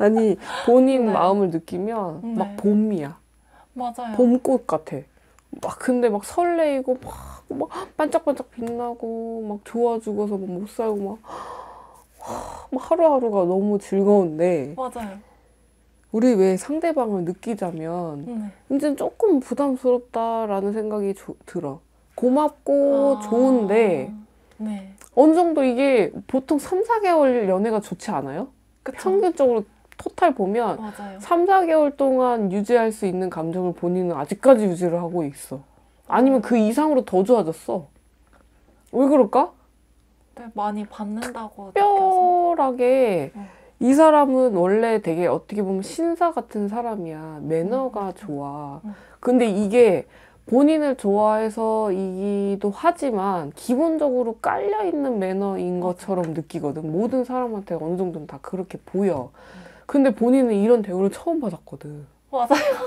아니 본인 네. 마음을 느끼면 네. 막 봄이야. 맞아요. 봄꽃 같아. 막 근데 막 설레이고 막 반짝반짝 빛나고 막 좋아 죽어서 막 못 살고 막 하루하루가 너무 즐거운데 맞아요. 우리 왜 상대방을 느끼자면 네. 이제 조금 부담스럽다라는 생각이 들어. 고맙고 좋은데 네. 어느 정도 이게 보통 3, 4개월 연애가 좋지 않아요? 그쵸. 평균적으로 토탈 보면 맞아요. 3, 4개월 동안 유지할 수 있는 감정을 본인은 아직까지 유지를 하고 있어. 아니면 그 이상으로 더 좋아졌어. 왜 그럴까? 네, 많이 받는다고 느껴서. 특별하게 이 사람은 원래 되게 어떻게 보면 신사 같은 사람이야. 매너가 좋아. 근데 이게 본인을 좋아해서이기도 하지만 기본적으로 깔려있는 매너인 것처럼 느끼거든. 모든 사람한테 어느 정도는 다 그렇게 보여. 근데 본인은 이런 대우를 처음 받았거든. 맞아요.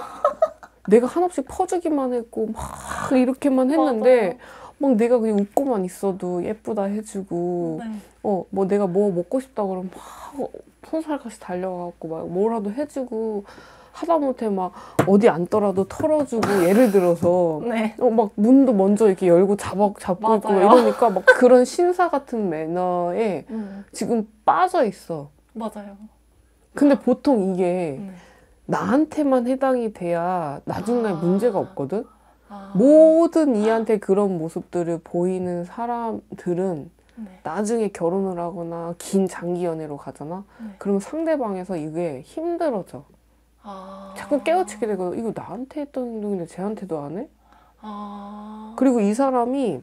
내가 한없이 퍼주기만 했고 막 이렇게만 했는데 막 내가 그냥 웃고만 있어도 예쁘다 해주고 네. 뭐 내가 뭐 먹고 싶다 그러면 막 손살같이 달려가고 막 뭐라도 해주고 하다못해 막 어디 앉더라도 털어주고 예를 들어서 네. 막 문도 먼저 이렇게 열고 잡고 있고 맞아요. 이러니까 막 그런 신사 같은 매너에 지금 빠져 있어. 맞아요. 근데 보통 이게 네. 나한테만 해당이 돼야 나중에 문제가 없거든? 아. 모든 이한테 그런 모습들을 보이는 사람들은 네. 나중에 결혼을 하거나 긴 장기 연애로 가잖아? 네. 그러면 상대방에서 이게 힘들어져. 아. 자꾸 깨우치게 되고 이거 나한테 했던 행동인데 쟤한테도 안 해? 아. 그리고 이 사람이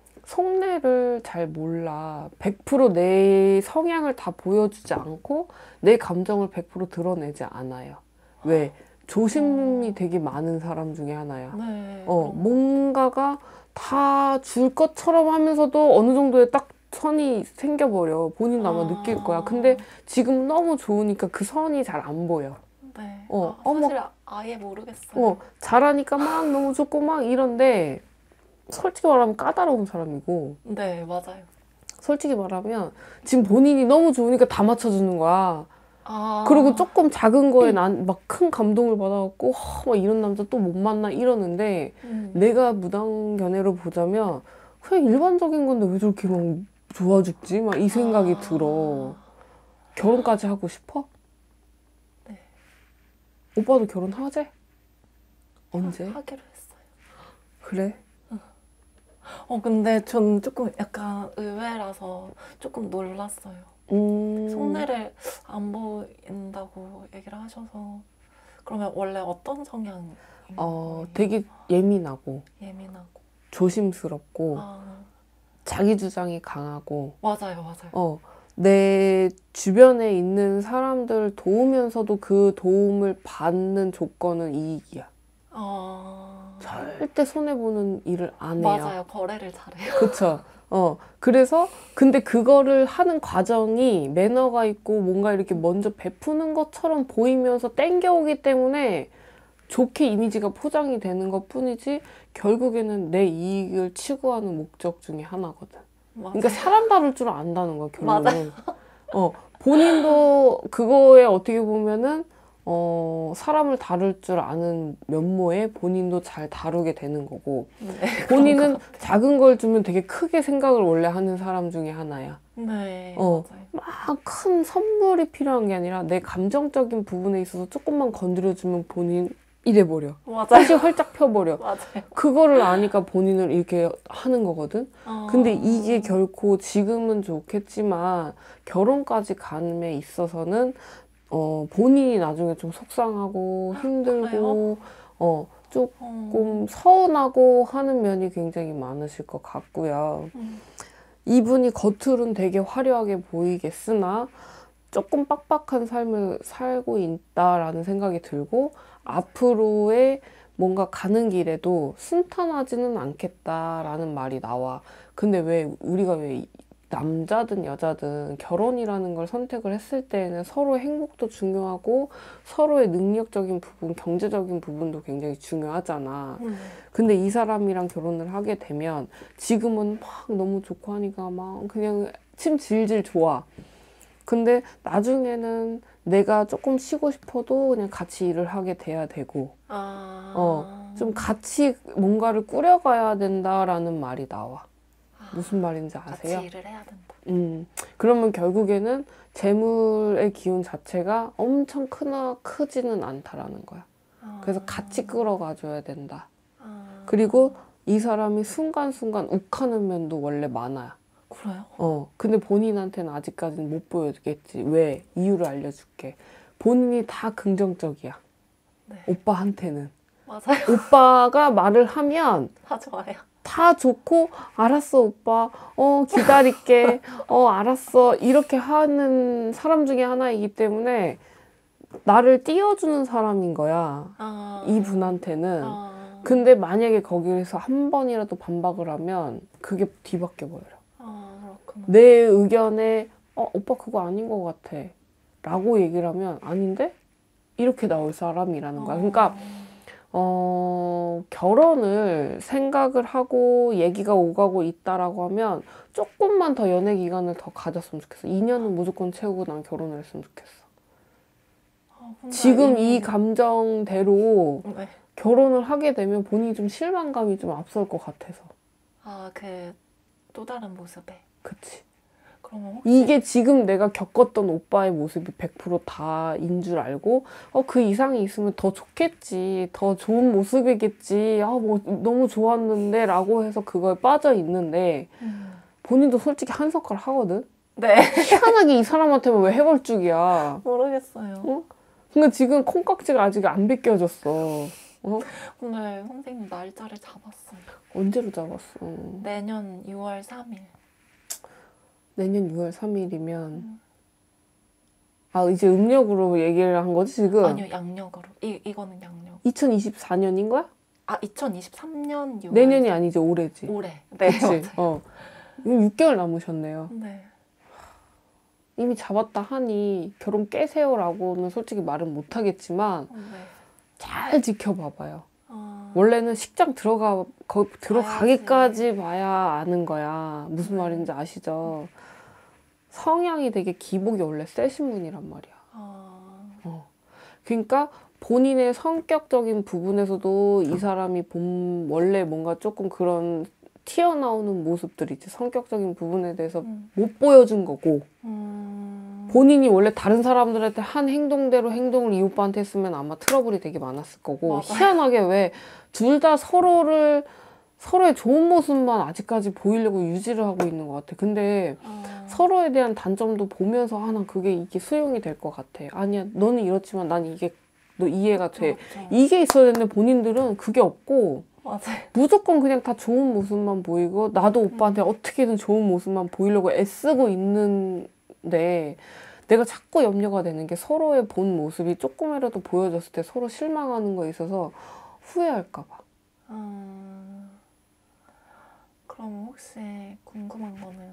속내를 잘 몰라. 100%내 성향을 다 보여주지 않고 내 감정을 100% 드러내지 않아요. 왜? 조심이 되게 많은 사람 중에 하나야. 네. 뭔가가 다 줄 것처럼 하면서도 어느 정도의 딱 선이 생겨버려. 본인도 아마 느낄 거야. 근데 지금 너무 좋으니까 그 선이 잘 안 보여. 네. 어머. 사실 아예 모르겠어요. 잘하니까 막 너무 좋고 막 이런데 솔직히 말하면 까다로운 사람이고 네, 맞아요. 솔직히 말하면 지금 본인이 너무 좋으니까 다 맞춰주는 거야. 아. 그리고 조금 작은 거에 난 막 큰 감동을 받아갖고 막 이런 남자 또 못 만나 이러는데 내가 무당견해로 보자면 그냥 일반적인 건데 왜 저렇게 막 좋아 죽지? 막 이 생각이 들어. 결혼까지 하고 싶어? 네. 오빠도 결혼하재? 언제? 하기로 했어요. 그래? 근데 전 조금 약간 의외라서 조금 놀랐어요. 속내를 안 보인다고 얘기를 하셔서. 그러면 원래 어떤 성향인 거예요? 되게 예민하고 예민하고. 조심스럽고 자기 주장이 강하고 맞아요, 맞아요. 내 주변에 있는 사람들을 도우면서도 그 도움을 받는 조건은 이익이야. 절대 손해보는 일을 안 해요. 맞아요. 거래를 잘해요. 그쵸. 그래서 근데 그거를 하는 과정이 매너가 있고 뭔가 이렇게 먼저 베푸는 것처럼 보이면서 땡겨오기 때문에 좋게 이미지가 포장이 되는 것 뿐이지 결국에는 내 이익을 추구하는 목적 중에 하나거든. 맞아요. 그러니까 사람 다룰 줄 안다는 거야, 결론은. 맞아요. 본인도 그거에 어떻게 보면은 사람을 다룰 줄 아는 면모에 본인도 잘 다루게 되는 거고 네, 본인은 작은 걸 주면 되게 크게 생각을 원래 하는 사람 중에 하나야. 네, 맞아요. 막 큰 선물이 필요한 게 아니라 내 감정적인 부분에 있어서 조금만 건드려주면 본인 이래버려. 맞아요. 다시 활짝 펴버려. 맞아요. 그거를 아니까 본인을 이렇게 하는 거거든. 근데 이게 결코 지금은 좋겠지만 결혼까지 감에 있어서는 본인이 나중에 좀 속상하고 힘들고 조금 서운하고 하는 면이 굉장히 많으실 것 같고요. 이분이 겉으로는 되게 화려하게 보이겠으나 조금 빡빡한 삶을 살고 있다라는 생각이 들고 앞으로의 뭔가 가는 길에도 순탄하지는 않겠다라는 말이 나와. 근데 왜 우리가 왜 남자든 여자든 결혼이라는 걸 선택을 했을 때에는 서로의 행복도 중요하고 서로의 능력적인 부분, 경제적인 부분도 굉장히 중요하잖아. 근데 이 사람이랑 결혼을 하게 되면 지금은 막 너무 좋고 하니까 막 그냥 침 질질 좋아. 근데 나중에는 내가 조금 쉬고 싶어도 그냥 같이 일을 하게 돼야 되고, 좀 같이 뭔가를 꾸려가야 된다라는 말이 나와. 무슨 말인지 아세요? 같이 일을 해야 된다. 그러면 결국에는 재물의 기운 자체가 엄청 크지는 않다라는 거야. 그래서 같이 끌어가줘야 된다. 그리고 이 사람이 순간순간 욱하는 면도 원래 많아요. 그래요? 근데 본인한테는 아직까지는 못 보여주겠지. 왜? 이유를 알려줄게. 본인이 다 긍정적이야. 네. 오빠한테는. 맞아요. 오빠가 말을 하면 다 좋아요. 다 좋고, 알았어, 오빠. 기다릴게. 알았어. 이렇게 하는 사람 중에 하나이기 때문에 나를 띄워주는 사람인 거야. 이분한테는. 근데 만약에 거기에서 한 번이라도 반박을 하면 그게 뒤바뀌어 버려요. 그렇구나. 내 의견에 오빠 그거 아닌 것 같아 라고 얘기를 하면 아닌데? 이렇게 나올 사람이라는 거야. 그러니까 결혼을 생각을 하고 얘기가 오가고 있다라고 하면 조금만 더 연애 기간을 더 가졌으면 좋겠어. 2년은 무조건 채우고 난 결혼을 했으면 좋겠어. 지금 이 감정대로 네. 결혼을 하게 되면 본인이 좀 실망감이 좀 앞설 것 같아서. 그 또 다른 모습에. 그치. 그러면 혹시 이게 지금 내가 겪었던 오빠의 모습이 100% 다인 줄 알고 그 이상이 있으면 더 좋겠지. 더 좋은 모습이겠지. 뭐 너무 좋았는데 라고 해서 그거에 빠져 있는데 본인도 솔직히 한석갈 하거든? 네. 희한하게 이 사람한테만 왜 해볼 줄이야. 모르겠어요. 근데 지금 콩깍지가 아직 안 벗겨졌어. 오늘 선생님 날짜를 잡았어요. 언제로 잡았어? 내년 6월 3일. 내년 6월 3일이면 이제 음력으로 얘기를 한 거지 지금? 아니요, 양력으로. 이거는 양력. 2024년인 거야? 2023년 6월. 내년이 아니지 올해지. 올해. 네, 그치? 맞아요. 6개월 남으셨네요. 네. 이미 잡았다 하니 결혼 깨세요라고는 솔직히 말은 못하겠지만 네. 잘 지켜봐봐요. 원래는 식장 들어가기까지 봐야 아는 거야. 무슨 말인지 아시죠? 성향이 되게 기복이 원래 세신 분이란 말이야. 그러니까 본인의 성격적인 부분에서도 이 사람이 원래 뭔가 조금 그런 튀어나오는 모습들이 있지. 성격적인 부분에 대해서 못 보여준 거고 본인이 원래 다른 사람들한테 한 행동대로 행동을 이 오빠한테 했으면 아마 트러블이 되게 많았을 거고 맞아요. 희한하게 왜 둘 다 서로의 좋은 모습만 아직까지 보이려고 유지를 하고 있는 것 같아. 근데 서로에 대한 단점도 보면서 난 이게 수용이 될 것 같아. 아니야, 너는 이렇지만 난 이게 너 이해가 돼. 그렇죠. 이게 있어야 되는데 본인들은 그게 없고 맞아요. 무조건 그냥 다 좋은 모습만 보이고 나도 오빠한테 어떻게든 좋은 모습만 보이려고 애쓰고 있는데 내가 자꾸 염려가 되는 게 서로의 본 모습이 조금이라도 보여졌을 때 서로 실망하는 거에 있어서 후회할까 봐. 그럼 혹시 궁금한 거는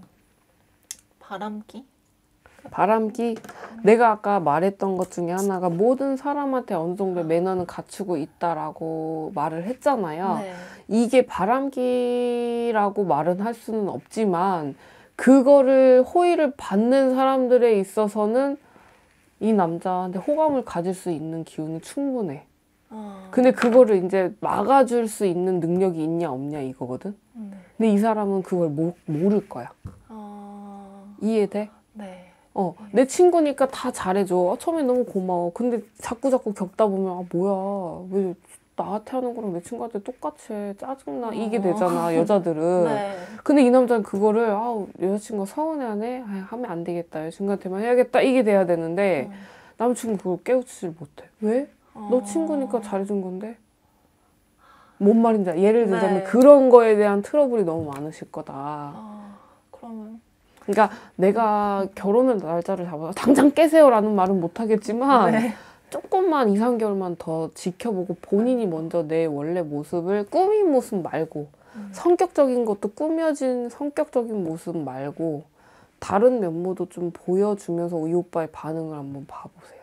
바람기? 내가 아까 말했던 것 중에 하나가 모든 사람한테 어느 정도의 매너는 갖추고 있다라고 말을 했잖아요. 네. 이게 바람기라고 말은 할 수는 없지만 그거를 호의를 받는 사람들에 있어서는 이 남자한테 호감을 가질 수 있는 기운이 충분해. 근데 그거를 이제 막아줄 수 있는 능력이 있냐 없냐 이거거든. 근데 이 사람은 그걸 모를 거야. 이해돼? 네. 내 친구니까 다 잘해줘. 처음엔 너무 고마워. 근데 자꾸 겪다 보면 뭐야 왜 나한테 하는 거랑 내 친구한테 똑같이 해. 짜증나. 이게 되잖아 여자들은. 네. 근데 이 남자는 그거를 여자친구가 서운해하네. 하면 안 되겠다. 여자친구한테만 해야겠다. 이게 돼야 되는데 남자친구 그걸 깨우치질 못해. 왜? 너 친구니까 잘해준 건데. 뭔 말인지 예를 들자면 네. 그런 거에 대한 트러블이 너무 많으실 거다. 그러면 그러니까 내가 결혼을 날짜를 잡아서 당장 깨세요라는 말은 못하겠지만 네. 조금만 2, 3개월만 더 지켜보고 본인이 먼저 내 원래 모습을 꾸민 모습 말고 성격적인 것도 꾸며진 성격적인 모습 말고 다른 면모도 좀 보여주면서 이 오빠의 반응을 한번 봐보세요.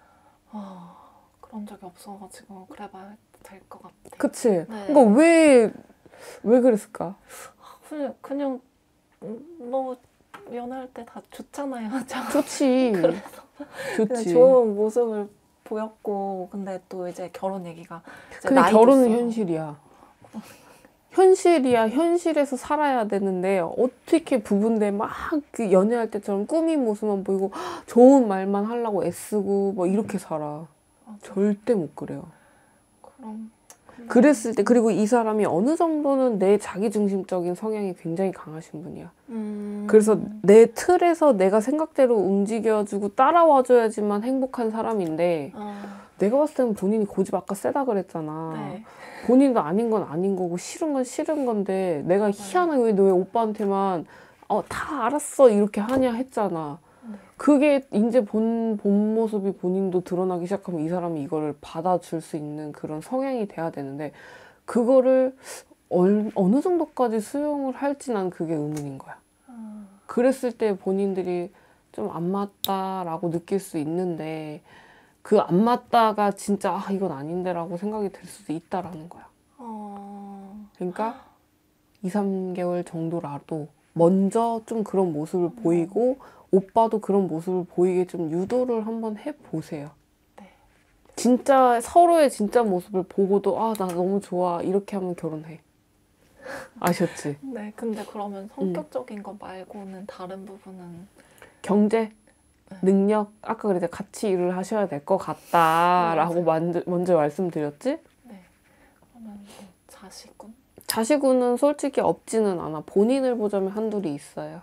그런 적이 없어가지고 그래봐야 될 것 같아요. 그치? 네. 그러니까 왜 그랬을까? 그냥 너무 연애할 때 다 좋잖아요. 좋지. 좋지. 좋은 모습을 보였고 근데 또 이제 결혼 얘기가 이제 근데 결혼은 현실이야. 현실이야. 현실에서 살아야 되는데 어떻게 부부인데 막 그 연애할 때처럼 꾸민 모습만 보이고 좋은 말만 하려고 애쓰고 뭐 이렇게 살아. 맞아. 절대 못 그래요. 그랬을 때 그리고 이 사람이 어느 정도는 내 자기중심적인 성향이 굉장히 강하신 분이야. 그래서 내 틀에서 내가 생각대로 움직여주고 따라와줘야지만 행복한 사람인데 내가 봤을 때는 본인이 고집 아까 세다 그랬잖아. 네. 본인도 아닌 건 아닌 거고 싫은 건 싫은 건데 내가 희한하게 왜 오빠한테만 다 알았어 이렇게 하냐 했잖아. 그게 이제 본 모습이 본인도 드러나기 시작하면 이 사람이 이거를 받아줄 수 있는 그런 성향이 돼야 되는데 그거를 어느 정도까지 수용을 할지 난 그게 의문인 거야. 그랬을 때 본인들이 좀 안 맞다라고 느낄 수 있는데 그 안 맞다가 진짜 이건 아닌데 라고 생각이 들 수도 있다라는 거야. 그러니까 2, 3개월 정도라도 먼저 좀 그런 모습을 보이고 오빠도 그런 모습을 보이게 좀 유도를 한번 해보세요. 네. 진짜 서로의 진짜 모습을 보고도 나 너무 좋아 이렇게 하면 결혼해. 아셨지? 네. 근데 그러면 성격적인 거 말고는 다른 부분은 경제? 능력? 아까 그랬지 같이 일을 하셔야 될 것 같다라고 먼저 말씀드렸지? 네. 그러면 자식군? 자식군은 솔직히 없지는 않아. 본인을 보자면 한둘이 있어요.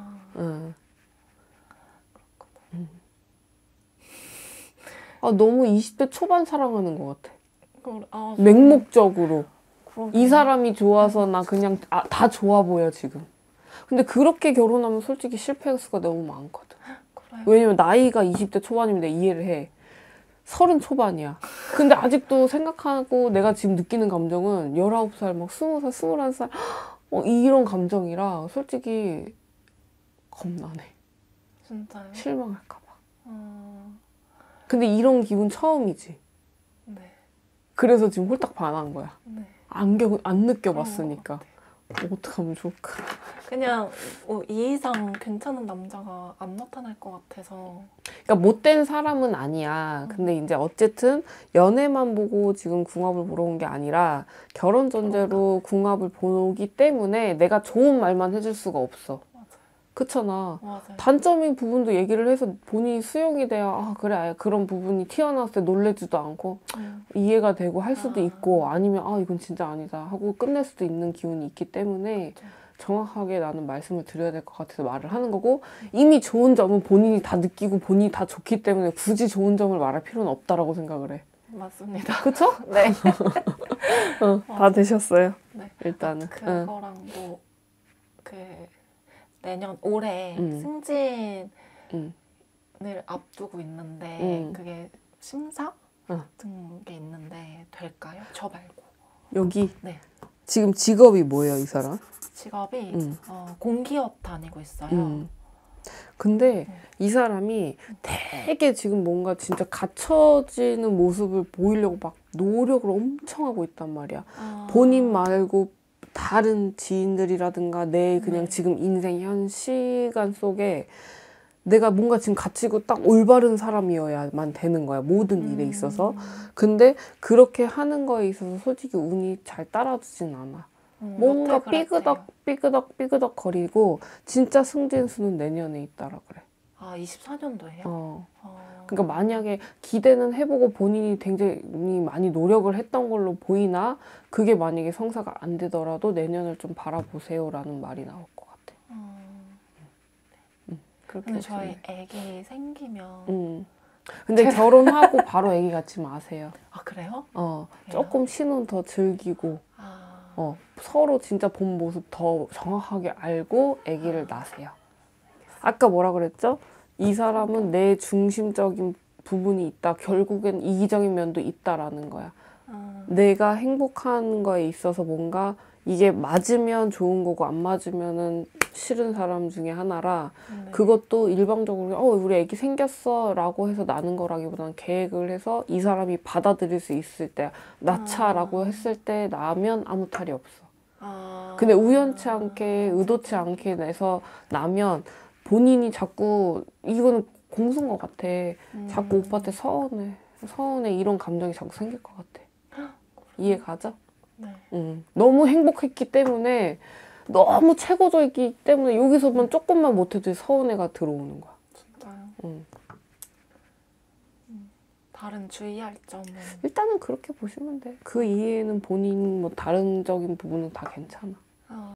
너무 20대 초반 사랑하는 것 같아. 맹목적으로. 이 사람이 좋아서 나 그냥 다 좋아 보여 지금. 근데 그렇게 결혼하면 솔직히 실패 수가 너무 많거든. 그래요? 왜냐면 나이가 20대 초반이면 내가 이해를 해. 30 초반이야. 근데 아직도 생각하고 내가 지금 느끼는 감정은 19살, 막 20살, 21살 이런 감정이라 솔직히 겁나네. 진짜요? 실망할까 봐. 근데 이런 기분 처음이지. 네. 그래서 지금 홀딱 반한 거야. 네. 안 느껴봤으니까. 어떡하면 좋을까? 그냥 이 이상 괜찮은 남자가 안 나타날 것 같아서. 그러니까 못된 사람은 아니야. 근데 이제 어쨌든 연애만 보고 지금 궁합을 보러 온 게 아니라 결혼 전제로 궁합을 보기 때문에 내가 좋은 말만 해줄 수가 없어. 그렇잖아. 맞아요. 단점인 부분도 얘기를 해서 본인이 수용이 돼야 그래 그런 부분이 튀어나왔을 때 놀래지도 않고 이해가 되고 할 수도 있고 아니면 이건 진짜 아니다 하고 끝낼 수도 있는 기운이 있기 때문에 정확하게 나는 말씀을 드려야 될 것 같아서 말을 하는 거고 이미 좋은 점은 본인이 다 느끼고 본인이 다 좋기 때문에 굳이 좋은 점을 말할 필요는 없다라고 생각을 해. 맞습니다. 그쵸? 네. 다 되셨어요. 네. 일단은. 그거랑 내년 올해 승진을 앞두고 있는데 그게 심사 같은 게 있는데 될까요? 저 말고. 여기? 네. 지금 직업이 뭐예요, 이 사람? 직업이 공기업 다니고 있어요. 근데 이 사람이 되게 지금 뭔가 진짜 갖춰지는 모습을 보이려고 막 노력을 엄청 하고 있단 말이야. 본인 말고 다른 지인들이라든가 내 그냥 지금 인생 현 시간 속에 내가 뭔가 지금 갇히고 딱 올바른 사람이어야만 되는 거야. 모든 일에 있어서. 근데 그렇게 하는 거에 있어서 솔직히 운이 잘 따라주진 않아. 뭔가 삐그덕 거리고 진짜 승진수는 내년에 있다라 그래. 24년도에요? 그러니까 만약에 기대는 해보고 본인이 굉장히 많이 노력을 했던 걸로 보이나 그게 만약에 성사가 안 되더라도 내년을 좀 바라보세요라는 말이 나올 것 같아. 근데 저희 애기 생기면 근데 결혼하고 바로 애기 갖지 마세요. 그래요? 조금 신혼 더 즐기고 서로 진짜 본 모습 더 정확하게 알고 애기를 낳으세요. 아까 뭐라 그랬죠? 이 사람은 내 중심적인 부분이 있다. 결국엔 이기적인 면도 있다라는 거야. 내가 행복한 거에 있어서 뭔가 이게 맞으면 좋은 거고 안 맞으면은 싫은 사람 중에 하나라 그것도 일방적으로 우리 애기 생겼어 라고 해서 낳는 거라기보다는 계획을 해서 이 사람이 받아들일 수 있을 때 낳자라고 했을 때 낳으면 아무 탈이 없어. 근데 우연치 않게 의도치 않게 내서 나면 본인이 자꾸 이거는 공수인 것 같아. 자꾸 오빠한테 서운해 이런 감정이 자꾸 생길 것 같아. 이해 가죠? 네. 너무 행복했기 때문에 너무 최고적이기 때문에 여기서만 조금만 못해도 서운해가 들어오는 거야. 진짜요? 다른 주의할 점은? 일단은 그렇게 보시면 돼. 그 이외에는 본인 뭐 다른적인 부분은 다 괜찮아.